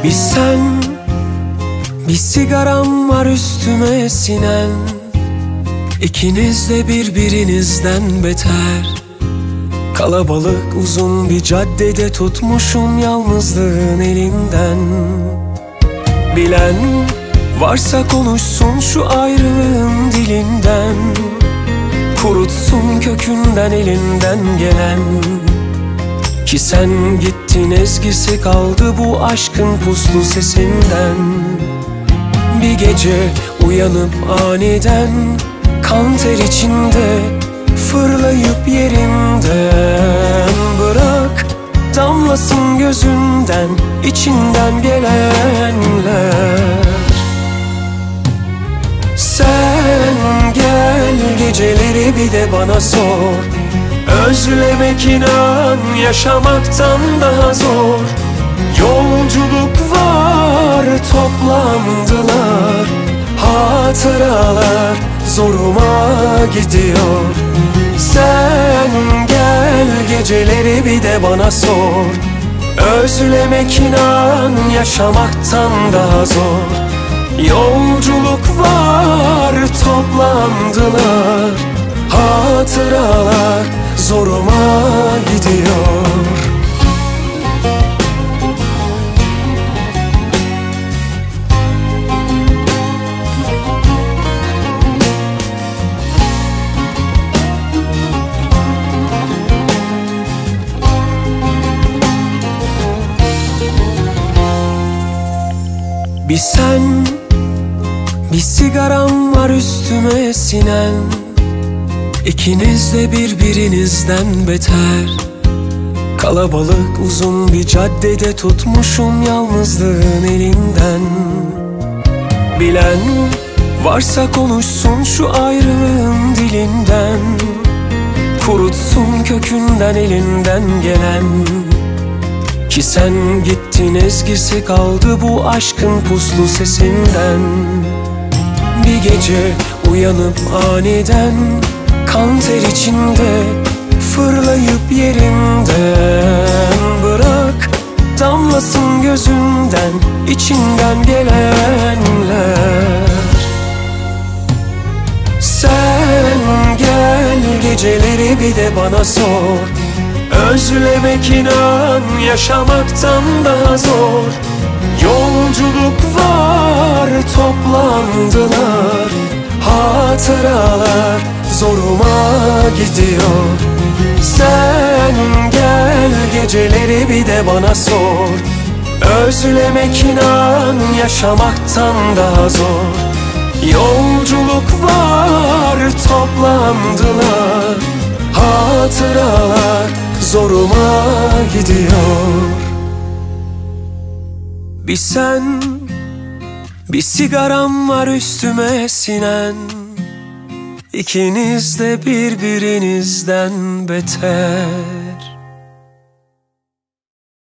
Bir sen, bir sigaram var üstüme sinen. İkiniz de birbirinizden beter. Kalabalık uzun bir caddede tutmuşum yalnızlığın elinden. Bilen varsa konuşsun şu ayrılığın dilinden. Kurutsun kökünden elinden gelen. Ki sen gittin ezgisi kaldı bu aşkın puslu sesinden. Bir gece uyanıp aniden kan ter içinde fırlayıp yerinden. Bırak damlasın gözünden içinden gelenler. Sen gel geceleri bir de bana sor. Özlemek inan yaşamaktan daha zor. Yolculuk var toplandılar. Hatıralar zoruma gidiyor. Sen gel geceleri bir de bana sor. Özlemek inan yaşamaktan daha zor. Yolculuk var toplandılar. Hatıralar zoruma gidiyor. Bir sen, bir sigaram var üstüme sinen. İkiniz de birbirinizden beter. Kalabalık uzun bir caddede tutmuşum yalnızlığın elinden. Bilen varsa konuşsun şu ayrılığın dilinden. Kurutsun kökünden elinden gelen. Ki sen gittin ezgisi kaldı bu aşkın puslu sesinden. Bir gece uyanıp aniden kan ter içinde fırlayıp yerinden. Bırak damlasın gözünden içinden gelenler. Sen gel geceleri bir de bana sor. Özlemek inan yaşamaktan daha zor. Yolculuk var toplandılar. Hatıralar zoruma gidiyor. Sen gel geceleri bir de bana sor. Özlemek inan yaşamaktan daha zor. Yolculuk var toplandılar. Hatıralar zoruma gidiyor. Bir sen, bir sigaram var üstüme sinen. İkiniz de birbirinizden beter.